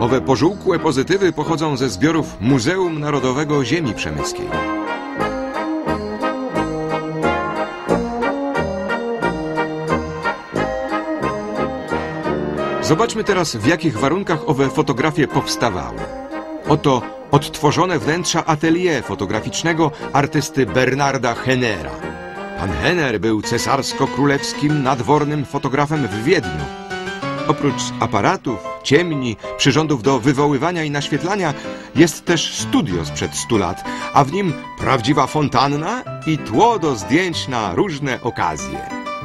Owe pożółkłe pozytywy pochodzą ze zbiorów Muzeum Narodowego Ziemi Przemyskiej. Zobaczmy teraz, w jakich warunkach owe fotografie powstawały. Oto odtworzone wnętrza atelier fotograficznego artysty Bernarda Hennera. Pan Henner był cesarsko-królewskim nadwornym fotografem w Wiedniu. Oprócz aparatów, ciemni, przyrządów do wywoływania i naświetlania jest też studio sprzed 100 lat, a w nim prawdziwa fontanna i tło do zdjęć na różne okazje.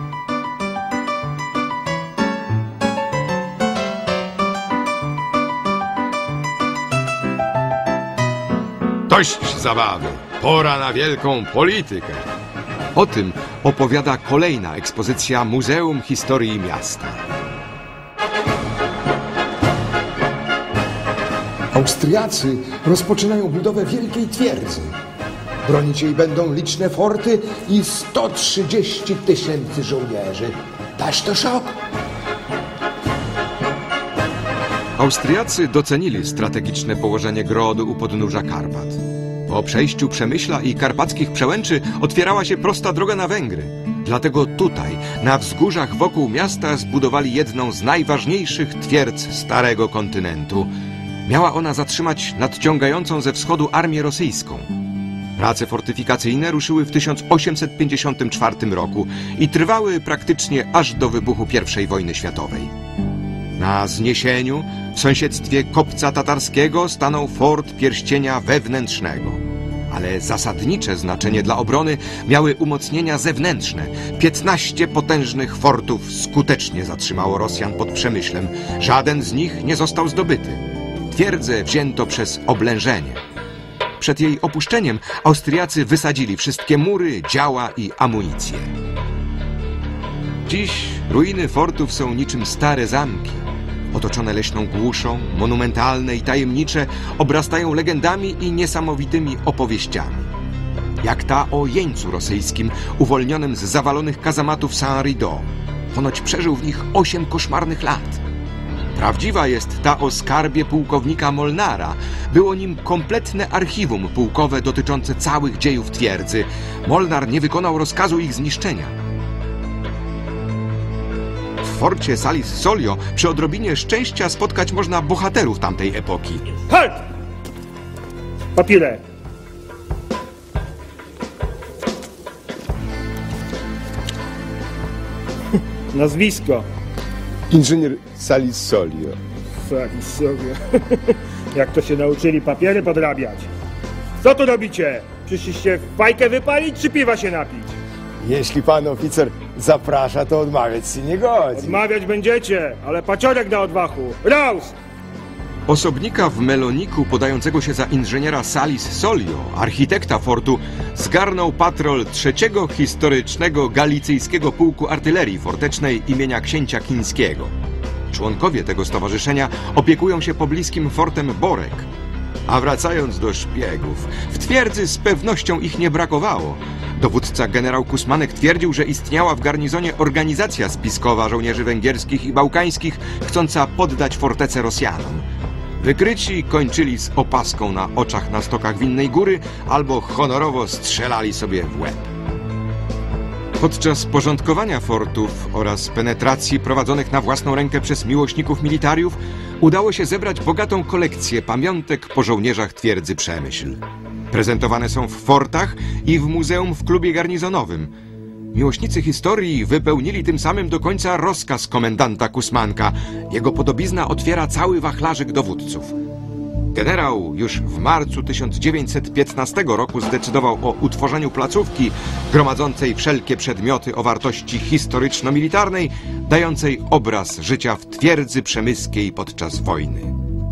Dość zabawy, pora na wielką politykę. O tym opowiada kolejna ekspozycja Muzeum Historii Miasta. Austriacy rozpoczynają budowę wielkiej twierdzy. Bronić jej będą liczne forty i 130 000 żołnierzy. Dasz to szok? Austriacy docenili strategiczne położenie Grodu u podnóża Karpat. Po przejściu Przemyśla i karpackich przełęczy otwierała się prosta droga na Węgry. Dlatego tutaj, na wzgórzach wokół miasta, zbudowali jedną z najważniejszych twierdz Starego Kontynentu. Miała ona zatrzymać nadciągającą ze wschodu armię rosyjską. Prace fortyfikacyjne ruszyły w 1854 roku i trwały praktycznie aż do wybuchu I wojny światowej. Na Zniesieniu, w sąsiedztwie Kopca Tatarskiego, stanął fort Pierścienia Wewnętrznego. Ale zasadnicze znaczenie dla obrony miały umocnienia zewnętrzne. 15 potężnych fortów skutecznie zatrzymało Rosjan pod Przemyślem. Żaden z nich nie został zdobyty. Twierdzę wzięto przez oblężenie. Przed jej opuszczeniem Austriacy wysadzili wszystkie mury, działa i amunicję. Dziś ruiny fortów są niczym stare zamki. Otoczone leśną głuszą, monumentalne i tajemnicze, obrastają legendami i niesamowitymi opowieściami. Jak ta o jeńcu rosyjskim, uwolnionym z zawalonych kazamatów Saint-Rideau. Ponoć przeżył w nich 8 koszmarnych lat. Prawdziwa jest ta o skarbie pułkownika Molnara. Było nim kompletne archiwum pułkowe dotyczące całych dziejów twierdzy. Molnar nie wykonał rozkazu ich zniszczenia. W forcie Salis Solio przy odrobinie szczęścia spotkać można bohaterów tamtej epoki. Halt! Papile! Nazwisko. Inżynier Salis Solio. Salis Solio. Jak to się nauczyli papiery podrabiać? Co tu robicie? Przyszliście fajkę wypalić, czy piwa się napić? Jeśli pan oficer zaprasza, to odmawiać się nie godzi. Odmawiać będziecie, ale paciorek na odwachu. Raus! Osobnika w Meloniku podającego się za inżyniera Salis Solio, architekta fortu, zgarnął patrol trzeciego historycznego galicyjskiego pułku artylerii fortecznej imienia księcia Kińskiego. Członkowie tego stowarzyszenia opiekują się pobliskim fortem Borek. A wracając do szpiegów, w twierdzy z pewnością ich nie brakowało. Dowódca generał Kusmanek twierdził, że istniała w garnizonie organizacja spiskowa żołnierzy węgierskich i bałkańskich, chcąca poddać fortecę Rosjanom. Wykryci kończyli z opaską na oczach na stokach Winnej Góry albo honorowo strzelali sobie w łeb. Podczas porządkowania fortów oraz penetracji prowadzonych na własną rękę przez miłośników militariów udało się zebrać bogatą kolekcję pamiątek po żołnierzach twierdzy Przemyśl. Prezentowane są w fortach i w muzeum w klubie garnizonowym. Miłośnicy historii wypełnili tym samym do końca rozkaz komendanta Kusmanka. Jego podobizna otwiera cały wachlarzyk dowódców. Generał już w marcu 1915 roku zdecydował o utworzeniu placówki gromadzącej wszelkie przedmioty o wartości historyczno-militarnej, dającej obraz życia w twierdzy przemyskiej podczas wojny.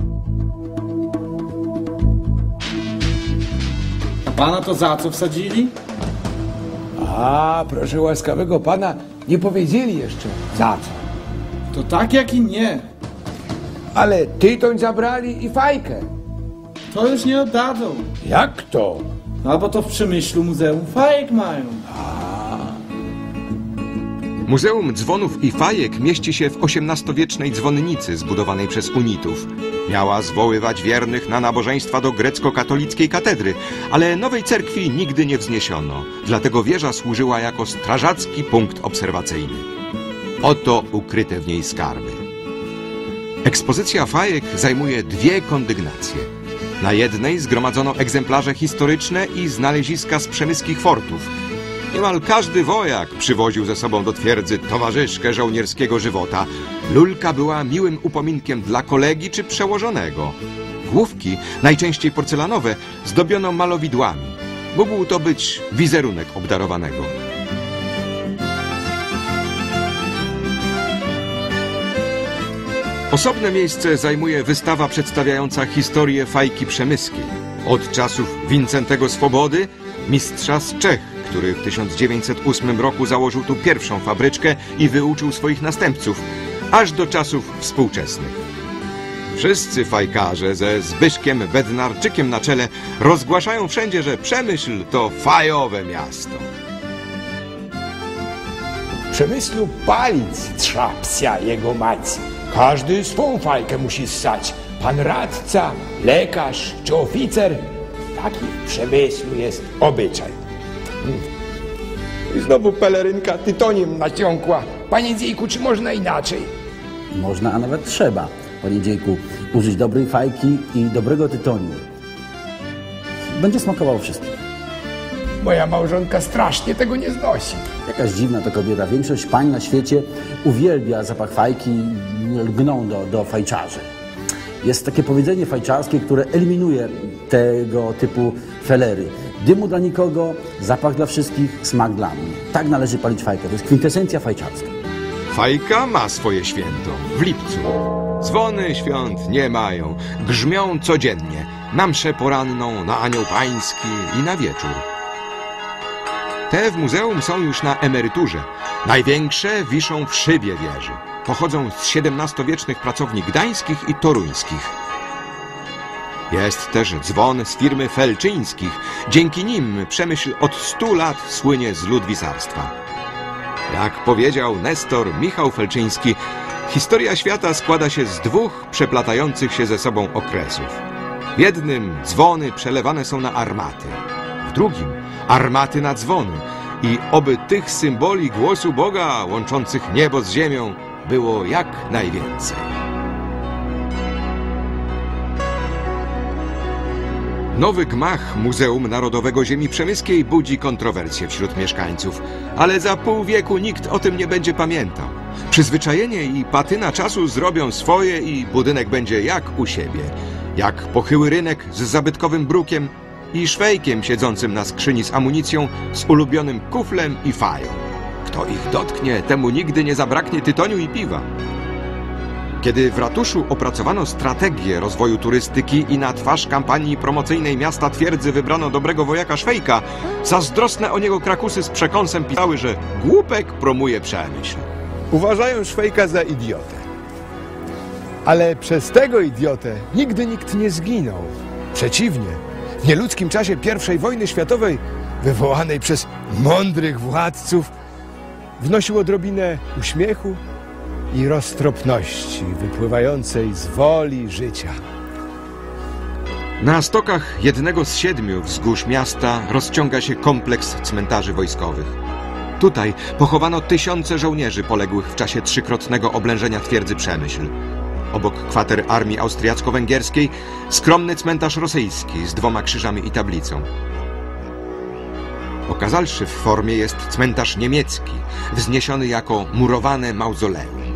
A pana to za co wsadzili? A, proszę łaskawego pana, nie powiedzieli jeszcze za co. To tak jak i nie. Ale tytoń zabrali i fajkę. To już nie oddadzą. Jak to? Albo to w Przemyślu muzeum fajek mają. Muzeum Dzwonów i Fajek mieści się w XVIII-wiecznej dzwonnicy zbudowanej przez unitów. Miała zwoływać wiernych na nabożeństwa do grecko-katolickiej katedry, ale nowej cerkwi nigdy nie wzniesiono, dlatego wieża służyła jako strażacki punkt obserwacyjny. Oto ukryte w niej skarby. Ekspozycja Fajek zajmuje 2 kondygnacje. Na jednej zgromadzono egzemplarze historyczne i znaleziska z przemyskich fortów. Niemal każdy wojak przywoził ze sobą do twierdzy towarzyszkę żołnierskiego żywota. Lulka była miłym upominkiem dla kolegi czy przełożonego. Główki, najczęściej porcelanowe, zdobiono malowidłami. Mógł to być wizerunek obdarowanego. Osobne miejsce zajmuje wystawa przedstawiająca historię fajki przemyskiej. Od czasów Wincentego Swobody, mistrza z Czech, który w 1908 roku założył tu pierwszą fabryczkę i wyuczył swoich następców, aż do czasów współczesnych. Wszyscy fajkarze ze Zbyszkiem Bednarczykiem na czele rozgłaszają wszędzie, że Przemyśl to fajowe miasto. W Przemyslu palić trza psia jego mać. Każdy swą fajkę musi ssać. Pan radca, lekarz czy oficer. Taki w Przemyslu jest obyczaj. I znowu pelerynka tytoniem naciąkła. Panie Dziejku, czy można inaczej? Można, a nawet trzeba, panie Dziejku, użyć dobrej fajki i dobrego tytoniu. Będzie smakowało wszystkim. Moja małżonka strasznie tego nie znosi. Jakaś dziwna to kobieta. Większość pań na świecie uwielbia zapach fajki i lgną do fajczarzy. Jest takie powiedzenie fajczarskie, które eliminuje tego typu felery. Dymu dla nikogo, zapach dla wszystkich, smak dla mnie. Tak należy palić fajkę. To jest kwintesencja fajczarska. Fajka ma swoje święto w lipcu. Dzwony świąt nie mają. Grzmią codziennie. Na mszę poranną, na anioł pański i na wieczór. Te w muzeum są już na emeryturze. Największe wiszą w szybie wieży. Pochodzą z XVII-wiecznych pracowni gdańskich i toruńskich. Jest też dzwon z firmy Felczyńskich. Dzięki nim Przemyśl od 100 lat słynie z ludwisarstwa. Jak powiedział Nestor Michał Felczyński, historia świata składa się z 2 przeplatających się ze sobą okresów. W jednym dzwony przelewane są na armaty, w drugim armaty na dzwony i oby tych symboli głosu Boga łączących niebo z ziemią było jak najwięcej. Nowy gmach Muzeum Narodowego Ziemi Przemyskiej budzi kontrowersje wśród mieszkańców, ale za pół wieku nikt o tym nie będzie pamiętał. Przyzwyczajenie i patyna czasu zrobią swoje i budynek będzie jak u siebie. Jak pochyły rynek z zabytkowym brukiem i szwejkiem siedzącym na skrzyni z amunicją, z ulubionym kuflem i fają. Kto ich dotknie, temu nigdy nie zabraknie tytoniu i piwa. Kiedy w ratuszu opracowano strategię rozwoju turystyki i na twarz kampanii promocyjnej miasta twierdzy wybrano dobrego wojaka Szwejka, zazdrosne o niego krakusy z przekąsem pisały, że głupek promuje Przemyśl. Uważają Szwejka za idiotę. Ale przez tego idiotę nigdy nikt nie zginął. Przeciwnie, w nieludzkim czasie I wojny światowej, wywołanej przez mądrych władców, wnosił odrobinę uśmiechu i roztropności wypływającej z woli życia. Na stokach jednego z 7 wzgórz miasta rozciąga się kompleks cmentarzy wojskowych. Tutaj pochowano tysiące żołnierzy poległych w czasie 3-krotnego oblężenia twierdzy Przemyśl. Obok kwater armii austriacko-węgierskiej skromny cmentarz rosyjski z 2 krzyżami i tablicą. Okazalszy w formie jest cmentarz niemiecki, wzniesiony jako murowane mauzoleum.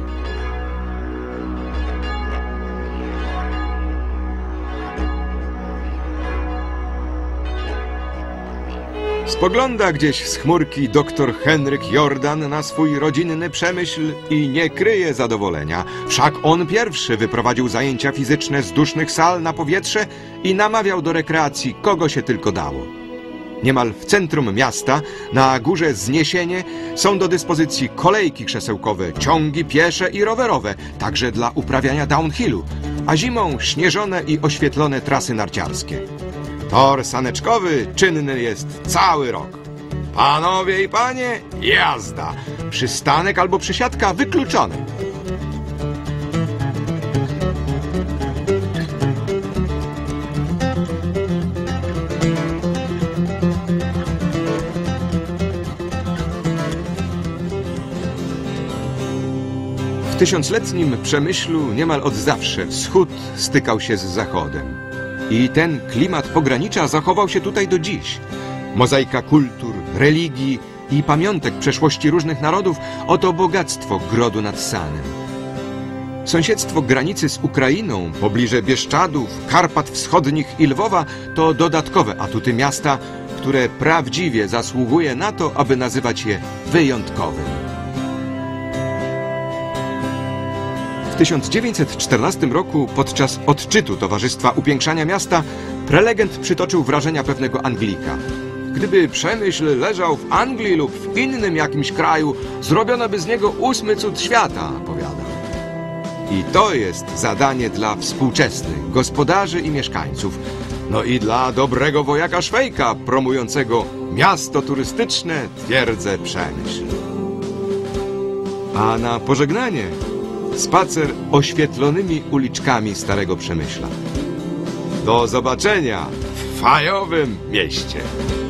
Spogląda gdzieś z chmurki doktor Henryk Jordan na swój rodzinny Przemyśl i nie kryje zadowolenia. Wszak on pierwszy wyprowadził zajęcia fizyczne z dusznych sal na powietrze i namawiał do rekreacji kogo się tylko dało. Niemal w centrum miasta, na górze Zniesienie, są do dyspozycji kolejki krzesełkowe, ciągi piesze i rowerowe, także dla uprawiania downhillu, a zimą śnieżone i oświetlone trasy narciarskie. Tor saneczkowy czynny jest cały rok. Panowie i panie, jazda! Przystanek albo przysiadka wykluczony. W tysiącletnim Przemyślu niemal od zawsze wschód stykał się z zachodem. I ten klimat pogranicza zachował się tutaj do dziś. Mozaika kultur, religii i pamiątek przeszłości różnych narodów – oto bogactwo Grodu nad Sanem. Sąsiedztwo granicy z Ukrainą, pobliże Bieszczadów, Karpat Wschodnich i Lwowa to dodatkowe atuty miasta, które prawdziwie zasługuje na to, aby nazywać je wyjątkowym. W 1914 roku podczas odczytu Towarzystwa Upiększania Miasta prelegent przytoczył wrażenia pewnego Anglika. Gdyby Przemyśl leżał w Anglii lub w innym jakimś kraju, zrobiono by z niego 8. cud świata, powiadał. I to jest zadanie dla współczesnych gospodarzy i mieszkańców, no i dla dobrego wojaka Szwejka promującego miasto turystyczne, twierdzę Przemyśl. A na pożegnanie spacer oświetlonymi uliczkami Starego Przemyśla. Do zobaczenia w fajowym mieście.